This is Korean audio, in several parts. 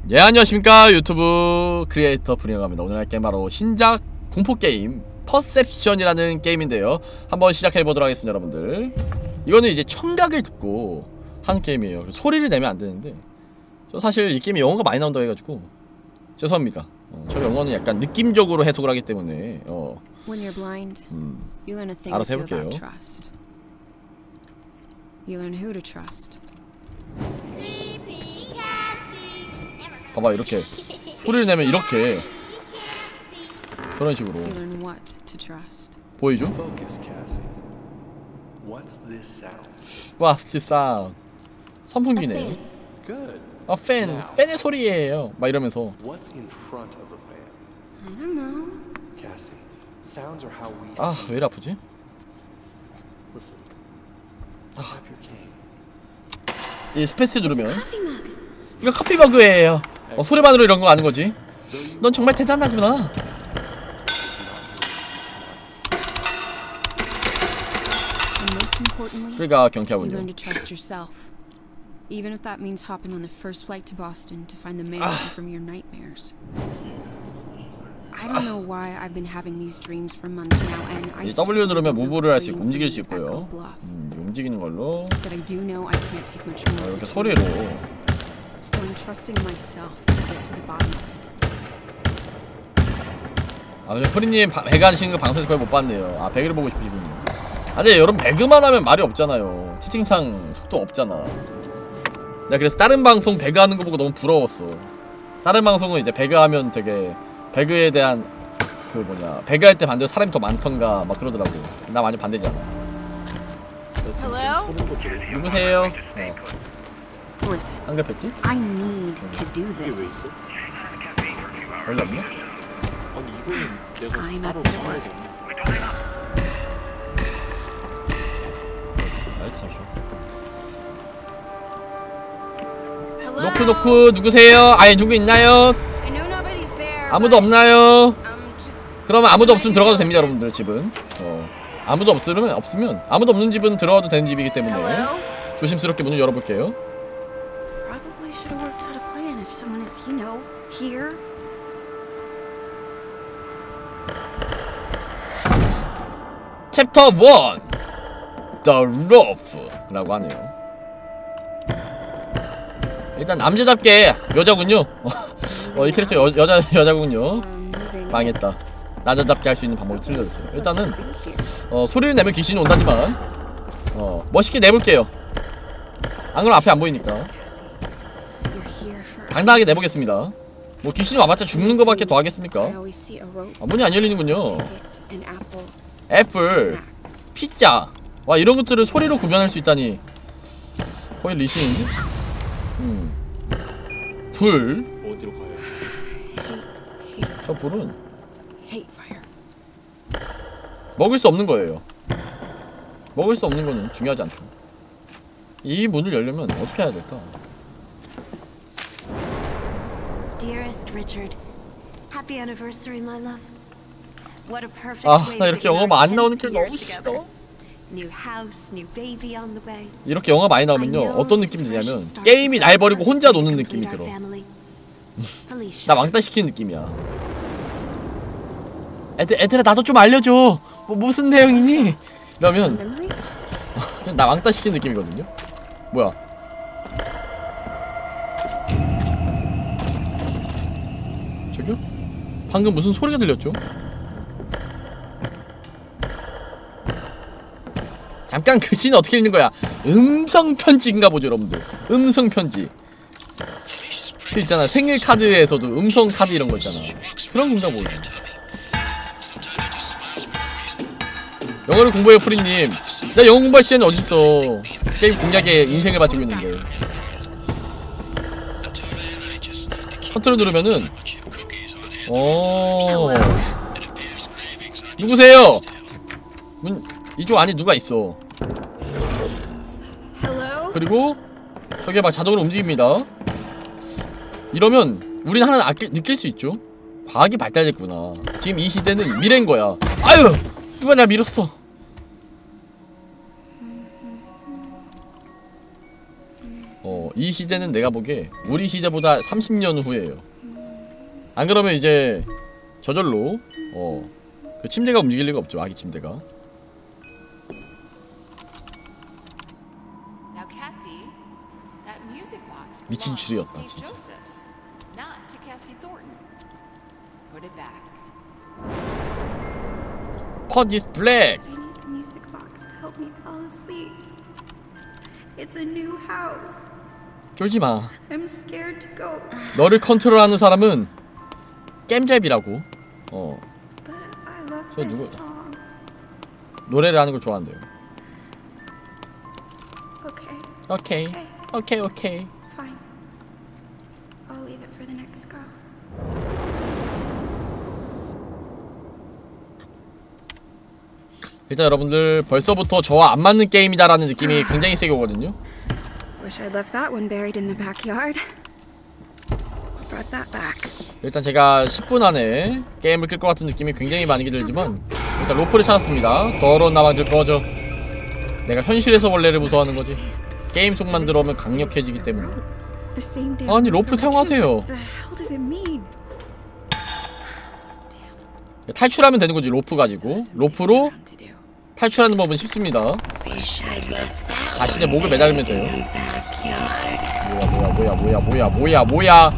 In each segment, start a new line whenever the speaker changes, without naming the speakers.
예, 안녕하십니까. 유튜브 크리에이터 프리어갑니다. 오늘 할 게임 바로 신작 공포게임 퍼셉션이라는 게임인데요, 한번 시작해보도록 하겠습니다. 여러분들, 이거는 이제 청각을 듣고 하는 게임이에요. 소리를 내면 안되는데, 저 사실 이 게임에 영어가 많이 나온다고 해가지고 죄송합니다. 저 영어는 약간 느낌적으로 해석을 하기 때문에 알아서 해볼게요. 봐봐, 이렇게 소리를 내면 이렇게 그런 식으로 보이죠? What's this sound? 선풍기네. 팬, 팬의 소리예요. 막 이러면서. 아, 왜 이리 아프지? 이 스페이스 누르면 이거 커피머그예요. 소리만으로 이런 거 아는 거지. 넌 정말 대단하구나. 그러니까 경쾌하군요.
Even if that means hopping on the first flight to Boston to find the mansion from your nightmares. I don't know why I've been having these dreams for months now, and I
W 누르면 무브를 할 수 있고 움직일 수 있고요. 움직이는 걸로.
But I do know I can't take much more.
이렇게 소리로.
So I'm trusting myself to get to the bottom of it.
아, 근데 프리님 배그 하시는 거 방송에서 거의 못 봤네요. 아, 배그를 보고 싶으시군요. 아, 근데 여러분, 배그만 하면 말이 없잖아요. 채팅창 속도 없잖아. 내가 그래서 다른 방송 배그 하는 거 보고 너무 부러웠어. 다른 방송은 이제 배그 하면 되게 배그에 대한 그 뭐냐, 배그 할 때 반대로 사람이 더 많던가 막 그러더라고. 나 완전 반대잖아. 누구세요? 한글 뺐지?
I need to do this.
별로 없네?
아니, 이거는 내가 따로 잡아야 돼.
노크노크 누구세요? 아예 누구 있나요? 아무도 없나요? 그러면 아무도 없으면 들어가도 됩니다. 여러분들 집은 아무도 없으면 아무도 없는 집은 들어가도 되는 집이기 때문에 조심스럽게 문을 열어볼게요. 챕터 1 The Roof 라고 하네요. 일단 남자답게 여자군요. 이 캐릭터 여자군요. 망했다. 남자답게 할 수 있는 방법이 틀려졌어요. 일단은 소리를 내면 귀신이 온다지만 멋있게 내볼게요. 안 그러면 앞에 안 보이니까 당당하게 내보겠습니다. 뭐 귀신이 와봤자 죽는 거밖에 더 하겠습니까? 문이 안 열리는군요. 애플, 피자, 와, 이런 것들을 소리로 구별할 수 있다니 거의 리신인데? 불.
어디로 가요?
저 불은 먹을 수 없는 거예요. 먹을 수 없는 거는 중요하지 않죠. 이 문을 열려면 어떻게 해야 될까?
Dearest Richard, happy anniversary, my love. What a perfect way
나 이렇게 영어 안 나오는 게 너무 싫어.
New house, new baby on the way.
이렇게 영화 많이 나오면요, 어떤 느낌이 드냐면 게임이 날 버리고 혼자 노는 느낌이 들어. 나 왕따 시키는 느낌이야. 애들아, 나도 좀 알려줘. 무슨 내용이니? 이러면 그냥 나 왕따 시키는 느낌이거든요. 뭐야? 저기요? 방금 무슨 소리가 들렸죠? 잠깐, 글씨는 어떻게 읽는 거야? 음성편지인가 보죠, 여러분들. 음성편지. 그 있잖아, 생일 카드에서도 음성 카드 이런 거 있잖아. 그런 건가 보죠. 영어를 공부해요, 프리님. 나 영어 공부할 시간이 어딨어. 게임 공략에 인생을 바치고 있는데. 컨트롤 누르면은 누구세요? 이쪽 안에 누가 있어. 그리고 저게 막 자동으로 움직입니다. 이러면 우린 하나 느낄 수 있죠. 과학이 발달됐구나. 지금 이 시대는 미래인 거야. 아유! 누가 날 밀었어. 이 시대는 내가 보기에 우리 시대보다 30년 후에요. 안 그러면 이제 저절로 그 침대가 움직일 리가 없죠. 아기 침대가.
Now, Cassie, that music box
미친
belongs to
줄이었다,
St.
진짜.
Joseph's, not to Cassie Thornton. Put it back.
Pot is black.
I need the music box to help me fall asleep. It's a new house.
쫄지마.
I'm scared to go.
너를 컨트롤하는 사람은 겜잽이라고.
But I love
저
this
누구-
song.
노래를 하는 걸 좋아한대요.
Okay,
오케이.
fine. I'll leave it for the next girl.
일단 여러분들 벌써부터 저와 안 맞는 게임이다라는 느낌이 굉장히 세게 오거든요.
Wish I'd left that one buried in the backyard. Brought that back.
일단 제가 10분 안에 게임을 끌 것 같은 느낌이 굉장히 많이 들지만 일단 로프를 찾았습니다. 더러운 나방들 꺼져. 내가 현실에서 벌레를 무서워하는 거지. 게임 속만 들어오면 강력해지기 때문에.
The same damn
아니 로프 사용하세요.
What the hell does it mean?
탈출하면 되는 거지. 로프 가지고 로프로 탈출하는 법은 쉽습니다. 자신의 목을 매달리면 돼요. 뭐야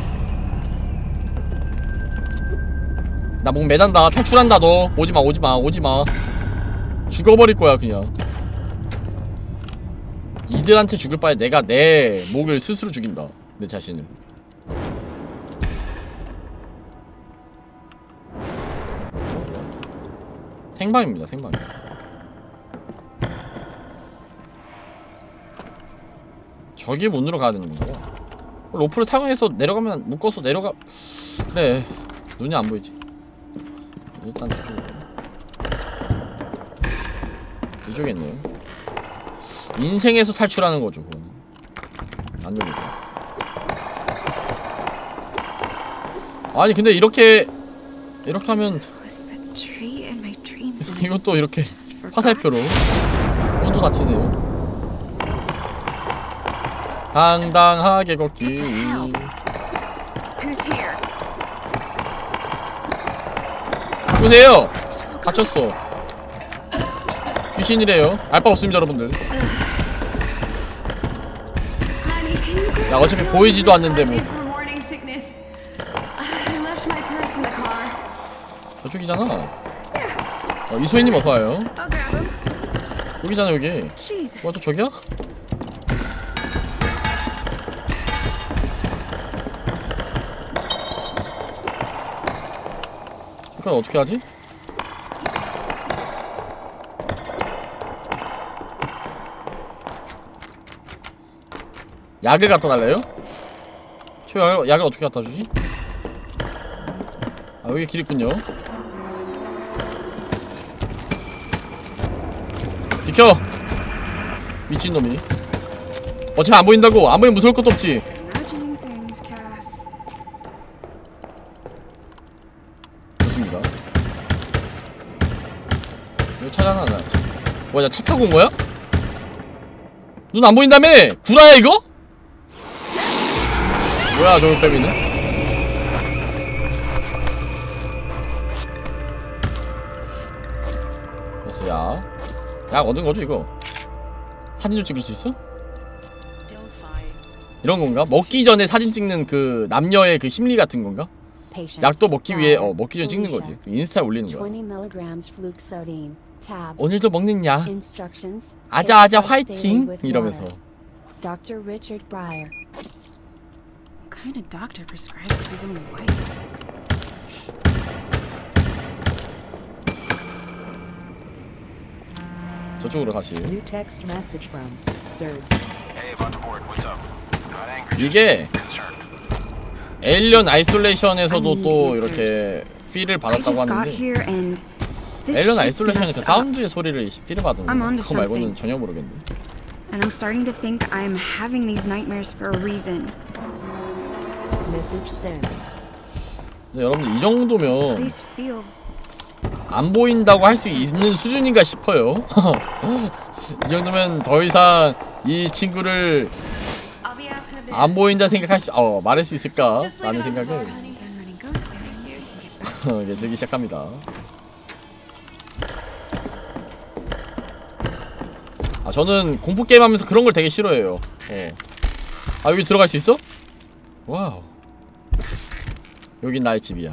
나 목 매단다. 탈출한다. 너 오지마. 죽어버릴 거야 그냥. 이들한테 죽을 바에 내가 내 목을 스스로 죽인다. 내 자신을. 생방입니다. 생방. 저기 문으로 가야 되는 건가 봐. 로프를 사용해서 내려가면 묶어서 내려가. 그래. 눈이 안 보이지. 일단 이쪽에 있네요. 인생에서 탈출하는 거죠. 그건. 안 열리죠. 아니 근데 이렇게 하면
Was that tree in my dreams?
이것도 이렇게
Just forgot.
화살표로 온도 다치네요. 당당하게 걷기.
Who's here?
누구세요? 갇혔어. 귀신이래요. 알 바 없습니다 여러분들.
Honey, can you grab
야 어차피
the
보이지도
pills
않는데
for
뭐.
morning sickness? I left my purse in the car.
저쪽이잖아. 이소희님 어서와요.
I'll grab him.
여기잖아 여기.
Jesus.
뭐야 또 저기야? 이건 어떻게 하지? 약을 갖다 달래요? 저 약을 어떻게 갖다 주지? 아 여기 길 있군요. 비켜! 미친놈이. 어차피 안 보인다고. 안 보이면 무서울 것도 없지.
Imagining things, Cass.
좋습니다. 여기 차잖아. 뭐야 차 타고 온 거야? 눈 안 보인다며? 구라야 이거? 뭐야 저걸 빼기는? 됐어. 약 얻은 거죠 이거? 사진도 찍을 수 있어? 이런 건가? 먹기 전에 사진 찍는 그 남녀의 그 심리 같은 건가? 약도 먹기 위해 먹기 전에 찍는 거지. 인스타에 올리는 거야. 오늘도 먹는 약. 아자아자 화이팅! 이러면서.
Dr. Richard Breyer.
What kind of doctor prescribes to his own wife?
저쪽으로 다시.
New text message from Serge.
Hey, about to board. What's up? Not angry.
이게 에일리언 아이솔레이션에서도
I
또
need
이렇게
answers.
필을
I
받았다고
just got
하는데
here and this
에일리언
shit's
아이솔레이션은 그
messed up.
사운드의 소리를 필을 받은
I'm
거.
onto
그거 말고는
something.
전혀 모르겠네.
And I'm starting to think I'm having these nightmares for a reason.
Message sent.
근데 여러분들 이
This
정도면
place feels
안 보인다고 할 수 있는 수준인가 싶어요. 이 정도면 더 이상 이 친구를
I'll be out
안 보인다 생각할 수 말할 수 있을까? 라는 생각을
Done running ghost errands. I can get back to
이제 들기 시작합니다. 저는 공포 게임 하면서 그런 걸 되게 싫어해요. 여기 들어갈 수 있어? 와우. 여긴 나의 집이야.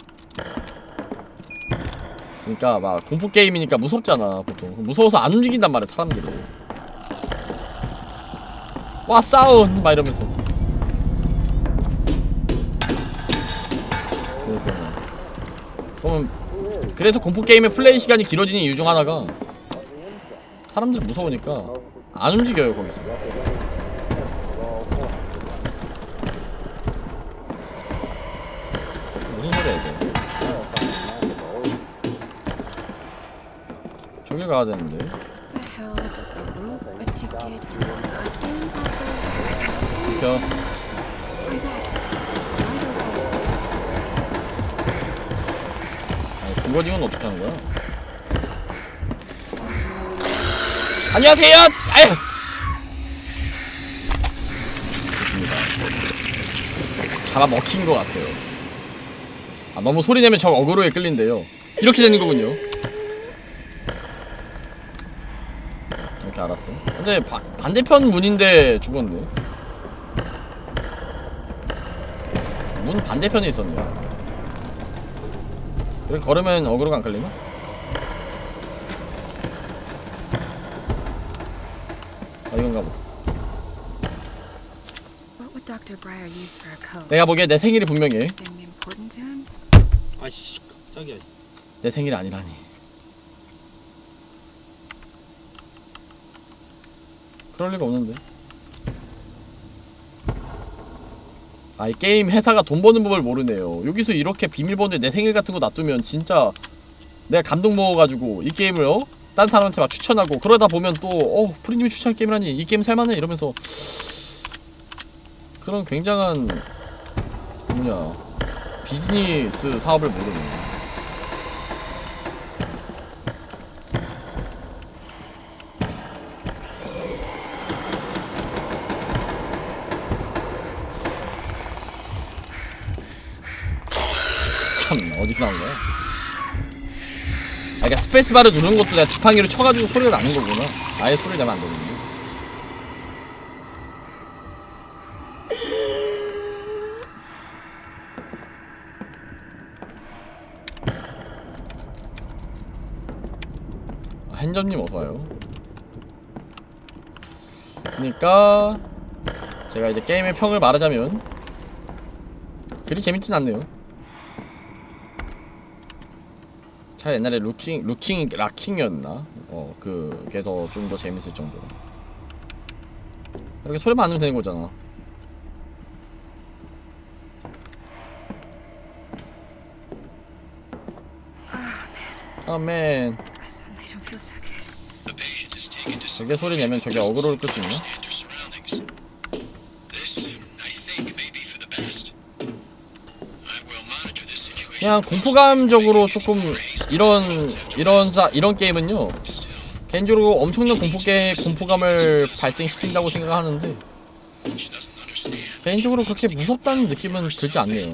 그러니까 막 공포 게임이니까 무섭잖아 보통. 무서워서 안 움직인단 말이야 사람들이. 와 사운 막 이러면서. 그래서 공포 게임의 플레이 시간이 길어지는 이유 중 하나가 사람들 무서우니까 안 움직여요 거기서. 무슨 소리야 이거. 저길 가야 되는데.
the hell does a rope, a ticket, and a goddamn
비켜.
Why those holes?
아니 굵어진 건 어떻게 하는 거야? 안녕하세요! 아유! 좋습니다. 잡아먹힌 것 같아요. 너무 소리 내면 저 어그로에 끌린대요. 이렇게 되는 거군요. 이렇게 알았어요. 근데 반대편 문인데 죽었네. 문 반대편에 있었네요. 이렇게 걸으면 어그로가 안 끌리나? 이건가 보다.
What would Dr. Breyer use for a code?
내가 보기에 내 생일이 분명해.
Anything important to him?
아이씨 깜짝이야.
내 생일이 아니라니. 그럴 리가 없는데. 이 게임 회사가 돈 버는 법을 모르네요. 여기서 이렇게 비밀번호에 내 생일 같은 거 놔두면 진짜 내가 감동 먹어가지고 이 게임을 딴 사람한테 막 추천하고 그러다 보면 또 프리님이 추천한 게임이라니 이 게임 살만해 이러면서 그런 굉장한 비즈니스 사업을 모르네. 참 어디서 나온 거야? 그러니까 스페이스바를 누르는 것도 내가 지팡이로 쳐가지고 소리가 나는 거구나. 아예 소리 내면 안 되는데. 핸점님 어서와요. 그니까 제가 이제 게임의 평을 말하자면 그리 재밌진 않네요. 차라리 옛날에 락킹이었나? 그게 좀 더 재밌을 정도로. 이렇게 소리만 안 내면 되는 거잖아. 맨.
I suddenly don't feel so good.
저게 소리 내면 저게 어그로를 끌 수 있나? 그냥 공포감적으로 조금 이런 게임은요 개인적으로 엄청난 공포감을 발생시킨다고 생각하는데 개인적으로 그렇게 무섭다는 느낌은 들지 않네요.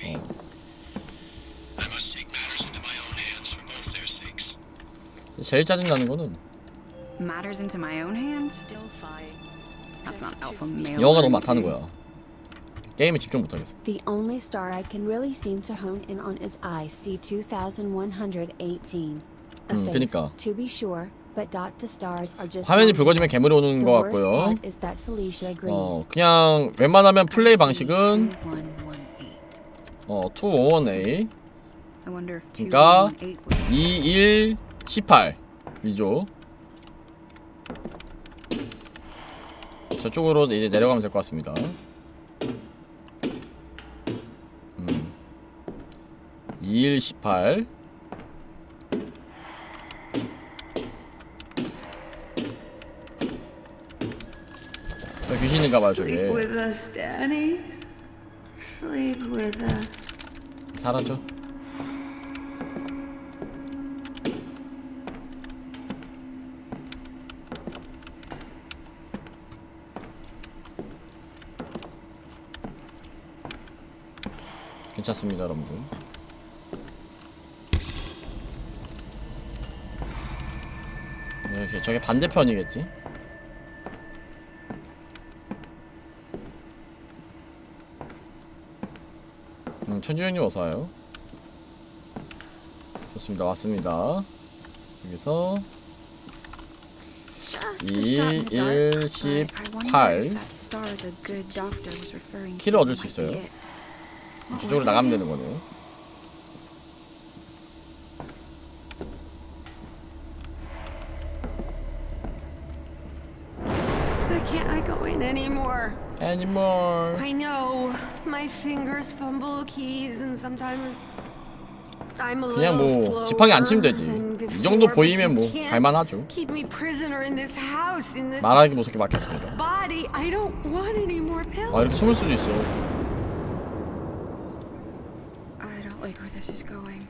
제일 짜증나는 거는
Matters into my own hands? That's not alpha male.
영어가 너무 많다는 거야. 게임에 집중 못하겠어.
The only star I can really seem to hone in on is IC 2118. A fake,
그니까
to be sure, but the stars are just
화면이 붉어지면 괴물이 오는
the
것
worst
같고요.
part is that Felicia agrees.
그냥 웬만하면 플레이 방식은
2118.
2118
I wonder if
그러니까
2118 would
2118 위죠. 저쪽으로 이제 내려가면 될 것 같습니다. 2118 귀신인가봐요 저게.
Sleep with us, Daddy. Sleep with us.
사라져. 괜찮습니다 여러분들. 이렇게 저게 반대편이겠지? 천주형님 어서와요. 좋습니다. 왔습니다. 여기서
Just a shot in the dark, but I wonder
18
if that star the good doctor was referring to
키를 얻을 수
might be
있어요.
it. What
저쪽으로
was it
나가면
again?
되는 거네요.
Why can't I go in anymore?
Anymore.
I know. My fingers fumble keys and sometimes I'm a
그냥
little
뭐
slower
지팡이 안 치면 되지.
than
이 정도
before,
보이면
but
뭐
you can't
갈만하죠.
Keep me prisoner in this house, in this
말하기 무섭게 막혔습니다.
body. I don't want any more pills.
아 이렇게 숨을 수도 있어.
I don't like where this is going.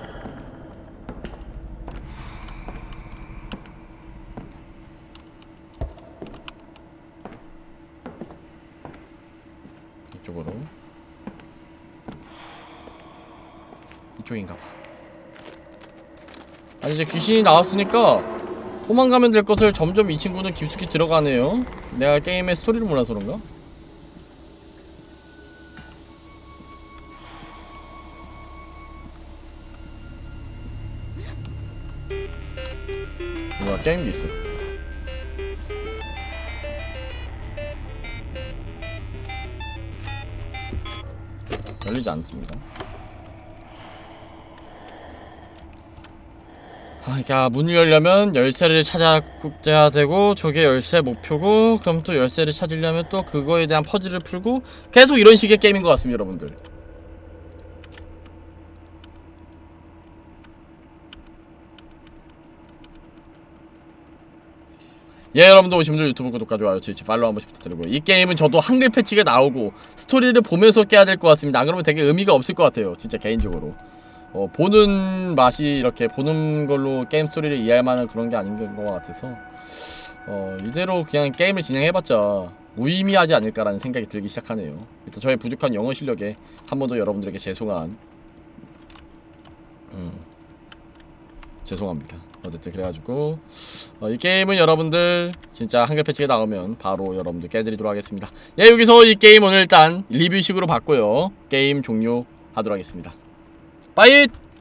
이쪽으로. 이쪽인가봐. 아니 이제 귀신이 나왔으니까 도망가면 될 것을 점점 이 친구는 깊숙이 들어가네요. 내가 게임의 스토리를 몰라서 그런가? 뭐야 게임도 있어. 열리지 않습니다. 야, 문을 열려면 열쇠를 찾아야 되고 저게 열쇠 목표고 그럼 또 열쇠를 찾으려면 또 그거에 대한 퍼즐을 풀고 계속 이런 식의 게임인 것 같습니다 여러분들. 예, 여러분들 오신 분들 유튜브 구독과 좋아요, 트위치 팔로우 한 번씩 부탁드리고, 이 게임은 저도 한글 패치가 나오고 스토리를 보면서 깨야 될 것 같습니다. 안 그러면 되게 의미가 없을 것 같아요 진짜 개인적으로. 보는 맛이 이렇게 보는 걸로 게임 스토리를 이해할 만한 그런 게 아닌 것 같아서 이대로 그냥 게임을 진행해봤자 무의미하지 않을까라는 생각이 들기 시작하네요. 일단 저의 부족한 영어 실력에 한 번 더 여러분들에게 죄송합니다. 어쨌든 그래가지고 이 게임은 여러분들 진짜 한글 패치가 나오면 바로 여러분들 깨드리도록 하겠습니다. 예, 여기서 이 게임 오늘 일단 리뷰식으로 봤고요. 게임 종료하도록 하겠습니다. 빠잇!